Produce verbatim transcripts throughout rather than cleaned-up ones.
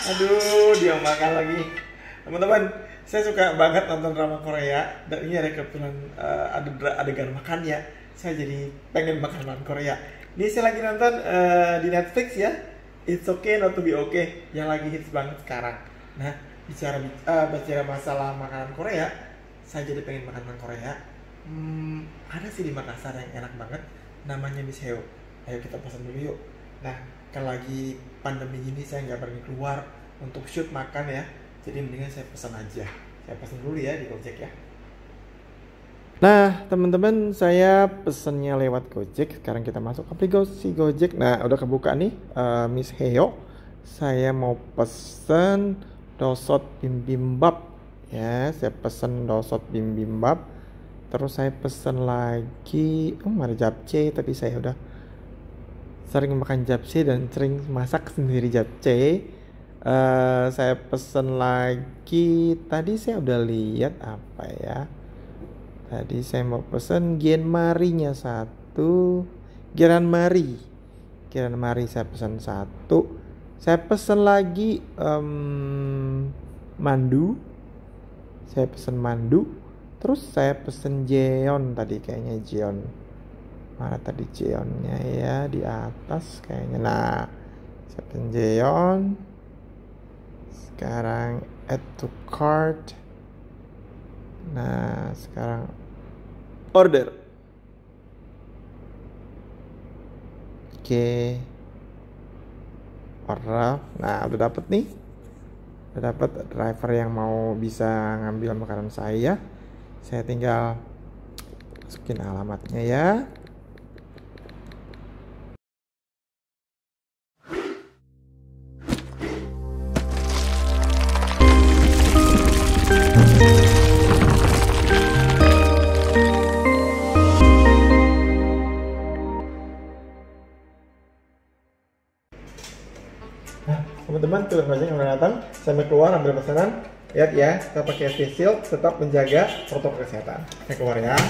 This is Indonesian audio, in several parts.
Aduh, dia makan lagi. Teman-teman, saya suka banget nonton drama Korea dan ini ada kebetulan uh, ada dra- adegan makan ya. Saya jadi pengen makan makanan Korea. Ini saya lagi nonton uh, di Netflix ya. It's Okay Not to Be Okay yang lagi hits banget sekarang. Nah, bicara uh, bicara masalah makanan Korea, saya jadi pengen makan makanan Korea. Hmm, ada sih di Makassar yang enak banget, namanya Miss Heo. Ayo kita pesan dulu yuk. Nah, kan lagi pandemi gini saya nggak berani keluar untuk shoot makan ya, jadi mendingan saya pesan aja. Saya pesan dulu ya di Gojek ya. Nah, teman-teman, saya pesennya lewat Gojek. Sekarang kita masuk aplikasi Gojek. Nah, udah kebuka nih, uh, Miss Heo. Saya mau pesen dosot bibimbap ya. Saya pesen dosot bibimbap. Terus saya pesen lagi, oh ada japchae, tapi saya udah sering makan japchae dan sering masak sendiri japchae. Uh, saya pesen lagi, tadi saya udah lihat apa ya. Tadi saya mau pesen genmarinya satu, geran mari, geran mari saya pesen satu. Saya pesen lagi um, mandu, saya pesen mandu. Terus saya pesen jeon tadi kayaknya jeon. Mana tadi jeonnya ya, di atas kayaknya. Nah, saya pesen jeon. Sekarang add to cart. Nah, sekarang order. Oke. Order. Nah, udah dapet nih. Udah dapet driver yang mau bisa ngambil makanan saya. Saya tinggal masukin alamatnya ya. Nah, teman-teman, tukang ojek yang udah datang, sampai keluar ambil pesanan. Lihat ya, kita pakai face shield, tetap menjaga protokol kesehatan. Saya keluar ya.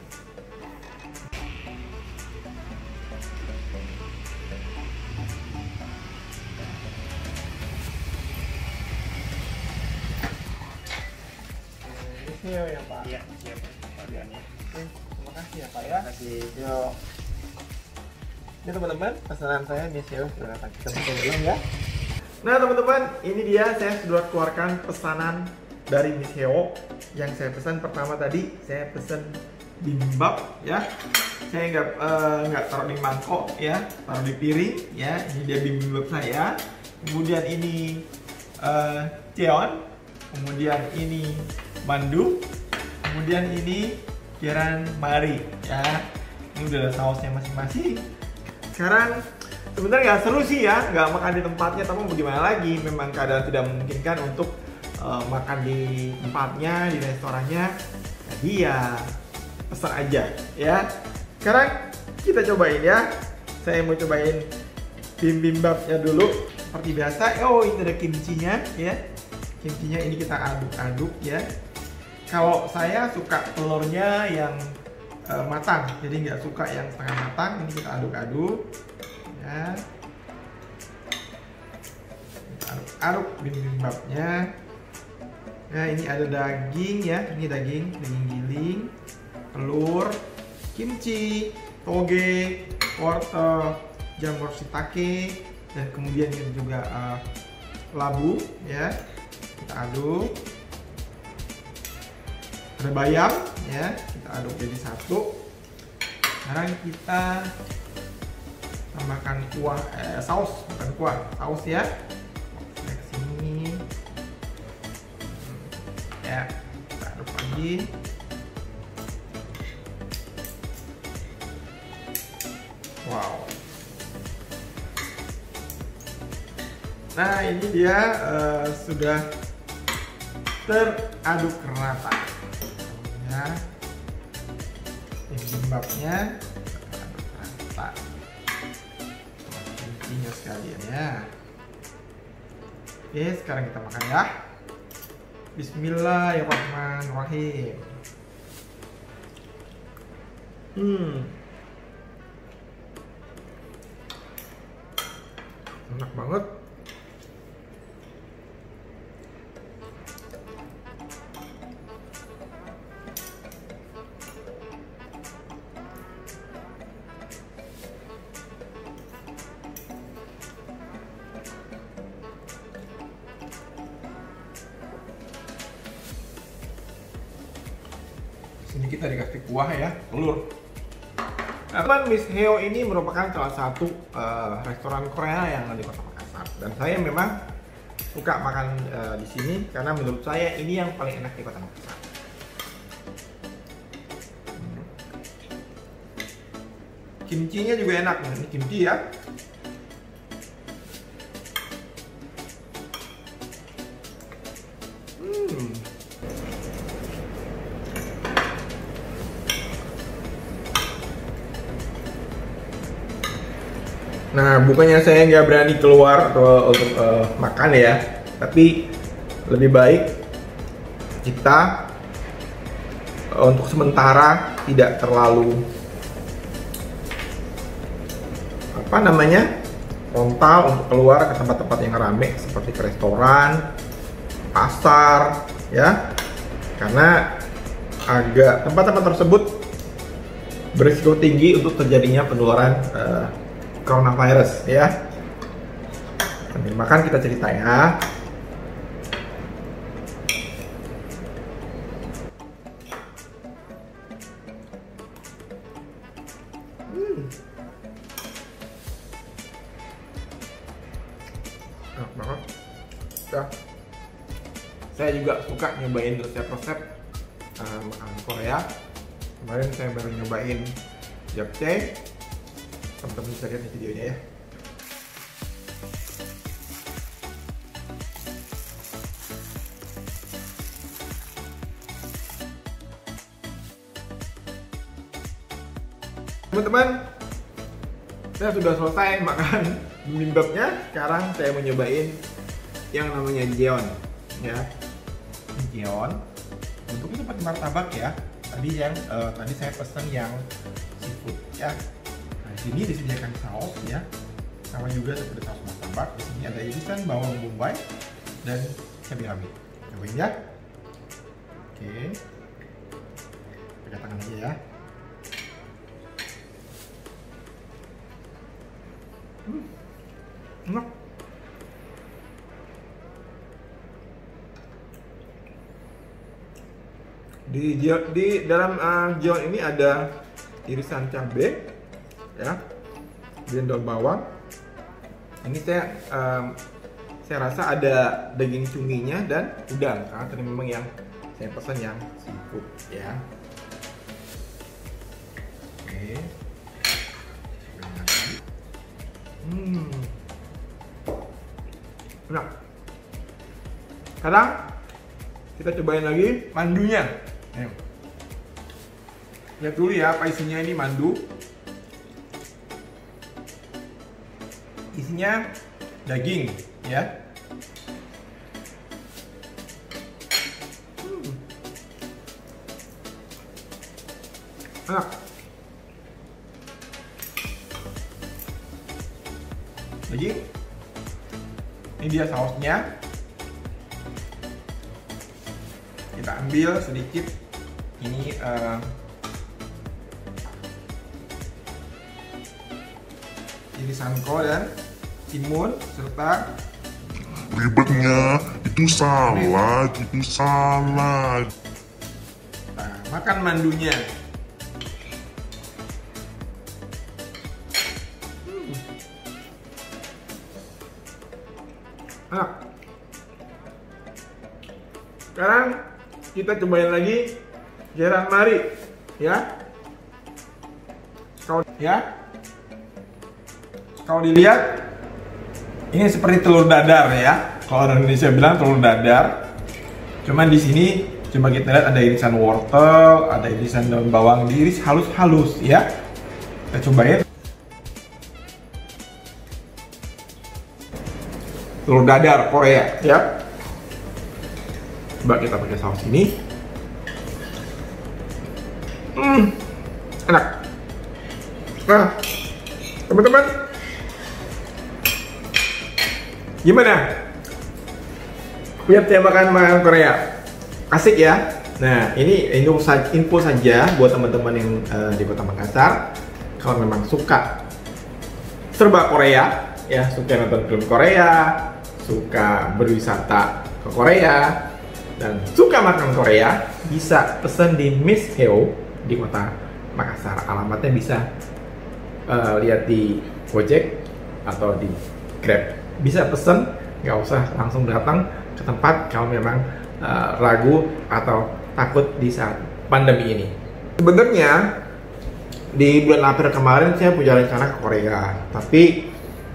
Ini ya Pak. Iya, siap Pak Diani. Oke, terima kasih ya Pak ya. Terima kasih. Yuk. Ini teman-teman, pesanan saya Miss Heo sudah datang. Kita buka dulu ya. Nah teman-teman, ini dia saya sudah keluarkan pesanan dari Miss Heo. Yang saya pesan pertama tadi, saya pesan bibimbap ya. Saya nggak uh, nggak taruh di mangkok ya, taruh di piring ya. Ini dia bibimbap saya. Kemudian ini uh, jeon. Kemudian ini mandu. Kemudian ini geran mari ya. Ini udah ada sausnya masing-masing. Sekarang sebenarnya nggak seru sih ya, nggak makan di tempatnya, tapi mau gimana lagi, memang keadaan tidak memungkinkan untuk uh, makan di tempatnya, di restorannya, jadi ya pesan aja ya. Sekarang kita cobain ya, saya mau cobain bibimbapnya dulu, seperti biasa. Oh, ini ada kimchinya ya, kimchinya ini kita aduk-aduk ya. Kalau saya suka telurnya yang uh, matang, jadi nggak suka yang setengah matang. Ini kita aduk-aduk ya, kita aduk-aduk bibimbapnya. Nah, ini ada daging ya, ini daging daging giling, telur, kimchi, toge, wortel, jamur shiitake, dan kemudian ini juga uh, labu ya. Kita aduk. Ada bayam ya, kita aduk jadi satu. Sekarang kita tambahkan kuah, eh, saus, bukan kuah, saus ya. Ke sini. Ya, kita aduk lagi. Wow. Nah, ini dia uh, sudah teraduk rata. Ya, bibimbapnya aduk rata, kimchinya sekalian ya. Oke, sekarang kita makan ya. Bismillahirrahmanirrahim. Hmm, enak banget. Ini kita dikasih kuah ya, telur. Nah, teman, Miss Heo ini merupakan salah satu uh, restoran Korea yang ada di Kota Makassar. Dan saya memang suka makan uh, di sini karena menurut saya ini yang paling enak di Kota Makassar. Hmm. Kimchinya juga enak, ini kimchi ya. Hmm. Nah, bukannya saya nggak berani keluar atau untuk uh, makan ya, tapi lebih baik kita uh, untuk sementara tidak terlalu apa namanya frontal untuk keluar ke tempat-tempat yang ramai seperti ke restoran, pasar, ya, karena agak tempat-tempat tersebut berisiko tinggi untuk terjadinya penularan uh, coronavirus ya. Sambil makan kita cerita ya. Hmm. Enak banget. Ya. Saya juga suka nyobain resep-resep uh, makanan Korea. Kemarin saya baru nyobain japchae. Teman-teman bisa lihat nih videonya ya. Teman-teman, saya sudah selesai makan bibimbapnya. Sekarang saya mau nyobain yang namanya jeon ya. Jeon bentuknya seperti martabak ya. Tadi yang uh, tadi saya pesen yang seafood ya. Ini disediakan saus ya, sama juga seperti saus martabak. Di sini ada irisan bawang bombay dan cabai rawit. Cobain ya. Oke, pakai tangan aja ya. Hmm, enak. Di di dalam uh, jeon ini ada irisan cabai ya, dan daun bawang. Ini saya um, saya rasa ada daging cuminya dan udang karena tadi memang yang saya pesan yang seafood ya. Oke. Hmm. Enak. Sekarang kita cobain lagi mandunya. Nih. Lihat dulu ya apa isinya. Ini mandu. Isinya daging ya. Hmm. Enak. Daging. Ini dia sausnya. Kita ambil sedikit. Ini uh, irisan kol dan timun serta ribetnya itu salah, itu salah. Nah, makan mandunya. Hmm. Enak. Sekarang kita cobain lagi jeran mari ya. Kalau ya. Kalau dilihat ini seperti telur dadar ya. Kalau orang Indonesia bilang telur dadar. Cuman di sini coba kita lihat ada irisan wortel, ada irisan daun bawang diiris halus-halus ya. Kita cobain. Telur dadar Korea ya. Coba kita pakai saus ini. Hmm, enak. Nah, teman-teman, gimana? Lihat saya makan makanan Korea, asik ya. Nah, ini info saja, info saja buat teman-teman yang uh, di Kota Makassar. Kalau memang suka serba Korea, ya suka nonton film Korea, suka berwisata ke Korea, dan suka makan Korea, bisa pesen di Miss Heo di kota Makassar. Alamatnya bisa uh, lihat di Gojek atau di Grab. Bisa pesen, nggak usah langsung datang ke tempat kalau memang uh, ragu atau takut di saat pandemi ini. Sebenarnya di bulan April kemarin saya punya rencana ke Korea, tapi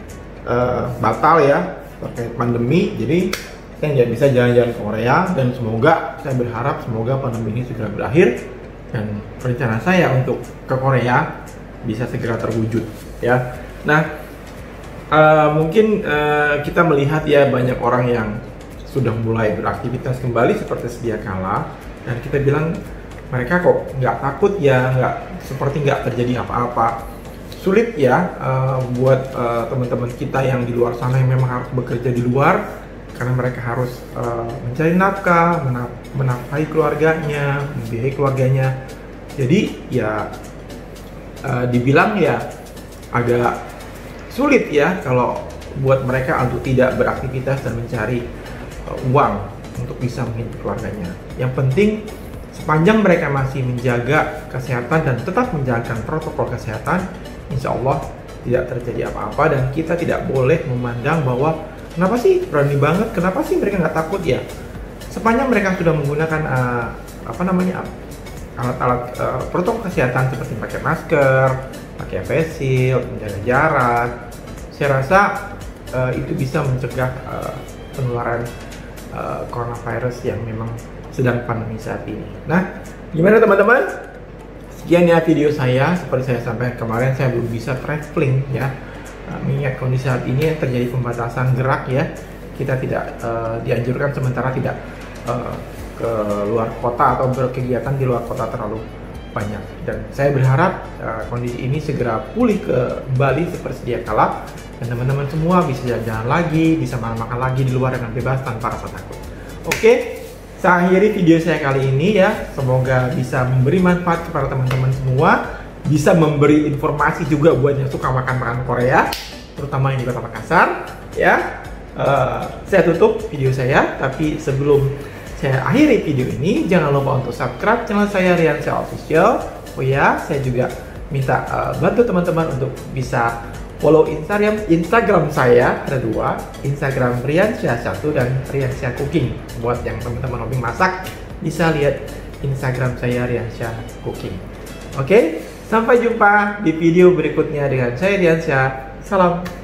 uh, batal ya terkait pandemi. Jadi saya nggak bisa jalan-jalan ke Korea, dan semoga, saya berharap semoga pandemi ini segera berakhir dan rencana saya untuk ke Korea bisa segera terwujud ya. Nah, uh, mungkin uh, kita melihat ya banyak orang yang sudah mulai beraktivitas kembali seperti sedia kala, dan kita bilang mereka kok nggak takut ya, nggak seperti nggak terjadi apa-apa. Sulit ya uh, buat uh, teman-teman kita yang di luar sana yang memang harus bekerja di luar, karena mereka harus uh, mencari nafkah, menaf menafkahi keluarganya, membiayai keluarganya. Jadi ya uh, dibilang ya agak sulit ya kalau buat mereka untuk tidak beraktivitas dan mencari uh, uang untuk bisa menghidupi keluarganya. Yang penting sepanjang mereka masih menjaga kesehatan dan tetap menjalankan protokol kesehatan, insya Allah tidak terjadi apa-apa, dan kita tidak boleh memandang bahwa kenapa sih berani banget, kenapa sih mereka nggak takut ya. Sepanjang mereka sudah menggunakan uh, apa namanya alat-alat uh, protokol kesehatan seperti pakai masker, pakai face shield, menjaga jarak, saya rasa uh, itu bisa mencegah uh, penularan uh, coronavirus yang memang sedang pandemi saat ini. Nah, gimana teman-teman? Sekian ya video saya. Seperti saya sampaikan kemarin, saya belum bisa traveling ya. Mengingat kondisi saat ini terjadi pembatasan gerak ya, kita tidak uh, dianjurkan sementara tidak uh, ke luar kota atau berkegiatan di luar kota terlalu banyak. Dan saya berharap uh, kondisi ini segera pulih kembali seperti sedia kala, dan teman-teman semua bisa jalan-jalan lagi, bisa makan-makan lagi di luar dengan bebas tanpa rasa takut. Oke, saya akhiri video saya kali ini ya. Semoga bisa memberi manfaat kepada teman-teman semua, bisa memberi informasi juga buat yang suka makan-makan Korea, terutama yang di kota Makassar ya. Uh, saya tutup video saya, tapi sebelum saya akhiri video ini, jangan lupa untuk subscribe channel saya Riansyah Official. Oh ya, saya juga minta uh, bantu teman-teman untuk bisa follow Instagram Instagram saya, ada dua, Instagram Riansyah satu dan Riansyah Cooking. Buat yang teman-teman hobi masak, bisa lihat Instagram saya Riansyah Cooking. Oke, sampai jumpa di video berikutnya dengan saya Riansyah. Salam.